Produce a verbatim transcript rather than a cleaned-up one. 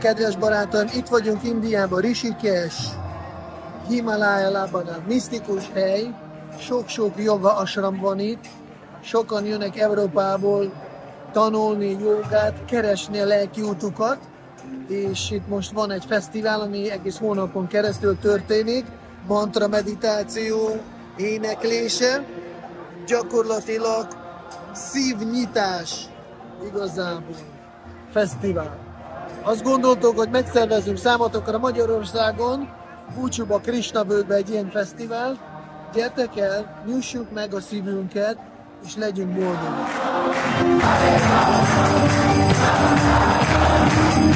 kedves barátaim, itt vagyunk Indiában, Rishikesh, Himalájában, misztikus hely, sok-sok joga ashram van itt, sokan jönnek Európából tanulni jogát, keresni a lelki útukat, és itt most van egy fesztivál, ami egész hónapon keresztül történik, mantra meditáció, éneklése, gyakorlatilag szívnyitás igazából fesztivál. Azt gondoltuk, hogy megszervezünk számotokra Magyarországon, Búcsúba, Krisnavölgybe egy ilyen fesztivált. Gyertek el, nyussuk meg a szívünket, és legyünk boldogok!